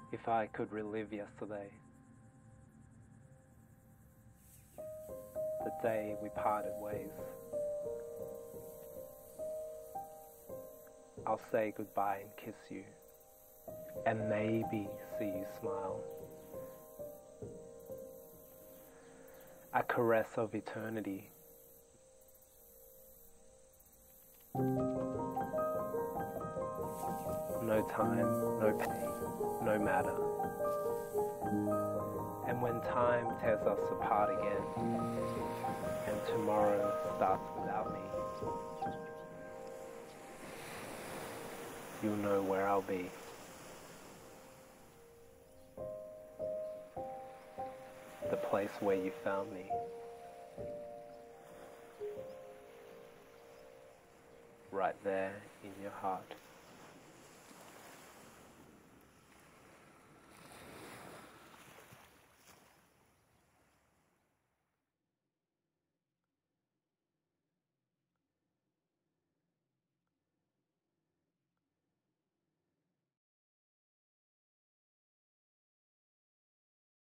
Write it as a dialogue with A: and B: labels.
A: If I could relive yesterday, the day we parted ways, I'll say goodbye and kiss you, and maybe see you smile. A caress of eternity. No time, no pain, no matter. And when time tears us apart again, and tomorrow starts without me, you'll know where I'll be. The place where you found me. Right there in your heart.